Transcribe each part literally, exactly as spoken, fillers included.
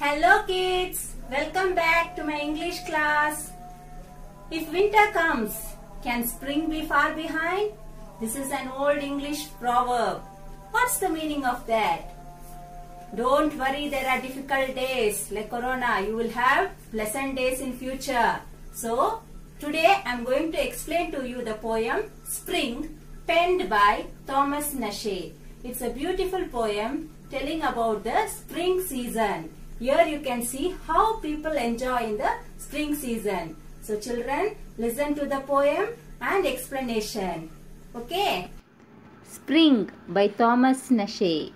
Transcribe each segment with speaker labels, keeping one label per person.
Speaker 1: Hello kids, welcome back to my English class. If winter comes, can spring be far behind? This is an old English proverb. What's the meaning of that? Don't worry, there are difficult days like Corona. You will have pleasant days in future. So, today I am going to explain to you the poem Spring, penned by Thomas Nashe. It's a beautiful poem telling about the spring season. Here you can see how people enjoy in the spring season. So children, listen to the poem and explanation. Okay?
Speaker 2: Spring by Thomas Nashe.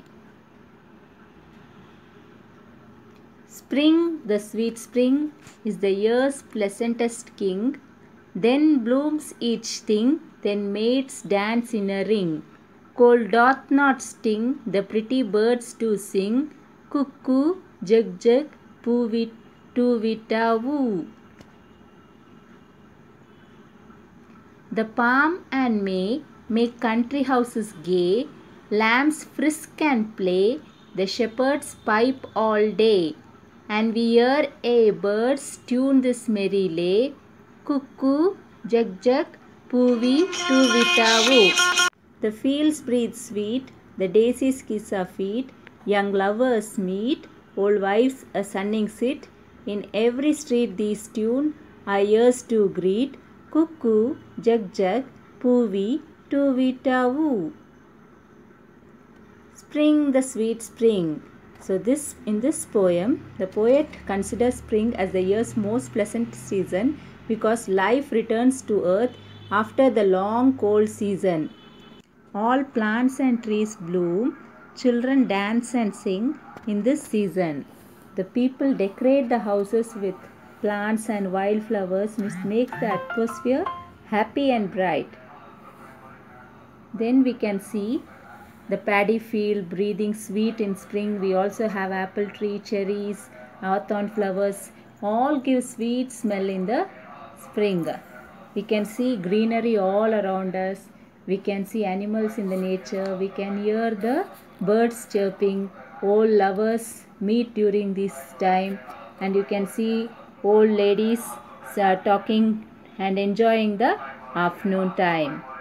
Speaker 2: Spring, the sweet spring, is the year's pleasantest king. Then blooms each thing, then mates dance in a ring. Cold doth not sting, the pretty birds do sing. Cuckoo, jug jug, poo vita woo. The palm and may make country houses gay. Lambs frisk and play, the shepherds pipe all day. And we hear a birds tune this merry lay. Cuckoo, jug jug, poo vita woo. The fields breathe sweet, the daisies kiss our feet. Young lovers meet, old wives a sunning sit. In every street these tune, our ears do greet. Cuckoo, jug jug, poo vita woo. Spring, the sweet spring. So this in this poem, the poet considers spring as the year's most pleasant season because life returns to earth after the long cold season. All plants and trees bloom, children dance and sing in this season. The people decorate the houses with plants and wildflowers which make the atmosphere happy and bright. Then we can see the paddy field breathing sweet in spring. We also have apple tree, cherries, hawthorn flowers. All give sweet smell in the spring. We can see greenery all around us. We can see animals in the nature. We can hear the birds chirping. Old lovers meet during this time. And you can see old ladies uh, talking and enjoying the afternoon time.